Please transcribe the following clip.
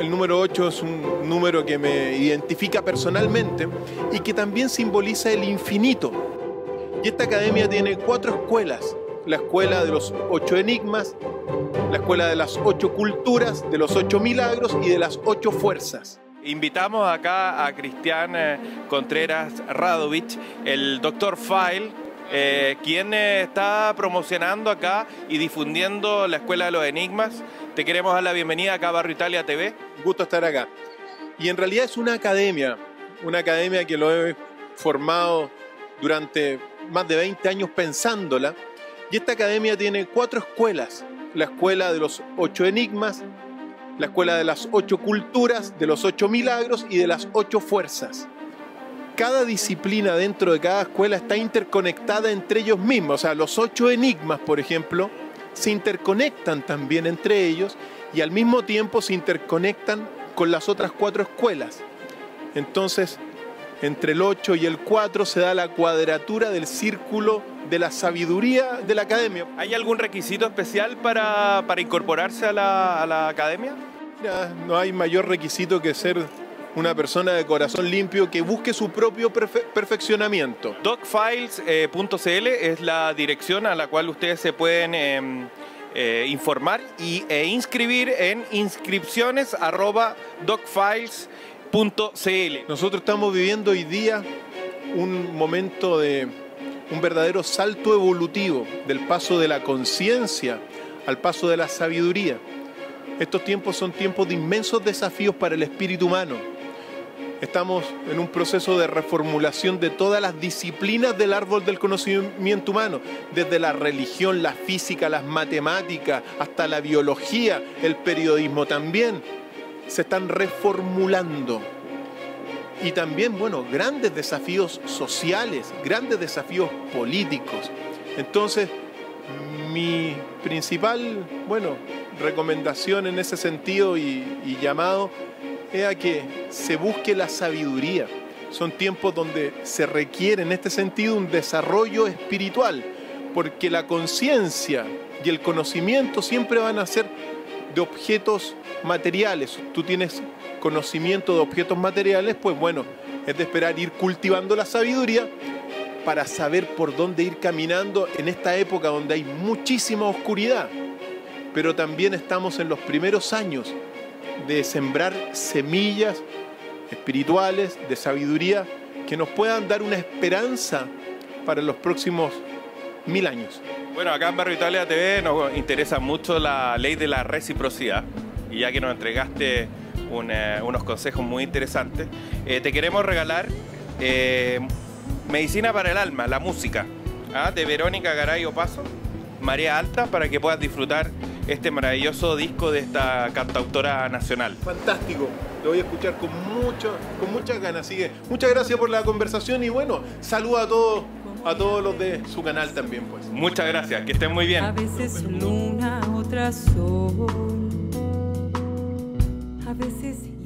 El número 8 es un número que me identifica personalmente y que también simboliza el infinito. Y esta academia tiene 4 escuelas. La escuela de los 8 enigmas, la escuela de las 8 culturas, de los 8 milagros y de las 8 fuerzas. Invitamos acá a Cristian Contreras Radovich, el Dr. File, quien está promocionando acá y difundiendo la Escuela de los Enigmas. Te queremos dar la bienvenida acá a Barrio Italia TV. Un gusto estar acá. Y en realidad es una academia que lo he formado durante más de 20 años pensándola. Y esta academia tiene 4 escuelas. La escuela de los 8 enigmas, la escuela de las 8 culturas, de los 8 milagros y de las 8 fuerzas. Cada disciplina dentro de cada escuela está interconectada entre ellos mismos. O sea, los 8 enigmas, por ejemplo, se interconectan también entre ellos y al mismo tiempo se interconectan con las otras 4 escuelas. Entonces, entre el 8 y el 4 se da la cuadratura del círculo de la sabiduría de la academia. ¿Hay algún requisito especial para incorporarse a la academia? Mira, no hay mayor requisito que ser una persona de corazón limpio que busque su propio perfeccionamiento. Docfiles.cl es la dirección a la cual ustedes se pueden informar e inscribir en inscripciones@docfiles.cl. Nosotros estamos viviendo hoy día un momento de un verdadero salto evolutivo del paso de la conciencia al paso de la sabiduría. Estos tiempos son tiempos de inmensos desafíos para el espíritu humano. Estamos en un proceso de reformulación de todas las disciplinas del árbol del conocimiento humano, desde la religión, la física, las matemáticas, hasta la biología, el periodismo también. Se están reformulando. Y también, bueno, grandes desafíos sociales, grandes desafíos políticos. Entonces, mi principal, recomendación en ese sentido y llamado es a que se busque la sabiduría. Son tiempos donde se requiere en este sentido un desarrollo espiritual, porque la conciencia y el conocimiento siempre van a ser de objetos materiales. Tú tienes conocimiento de objetos materiales, pues bueno, es de esperar ir cultivando la sabiduría para saber por dónde ir caminando en esta época donde hay muchísima oscuridad. Pero también estamos en los primeros años de sembrar semillas espirituales, de sabiduría, que nos puedan dar una esperanza para los próximos 1000 años. Bueno, acá en Barrio Italia TV nos interesa mucho la ley de la reciprocidad, y ya que nos entregaste unos consejos muy interesantes, te queremos regalar Medicina para el Alma, la música, de Verónica Garay Opazo, Marea Alta, para que puedas disfrutar este maravilloso disco de esta cantautora nacional. Fantástico, lo voy a escuchar con muchas ganas. Así que muchas gracias por la conversación y bueno, saludo a todos los de su canal también, pues. Muchas gracias, que estén muy bien. A veces luna, otras sol, a veces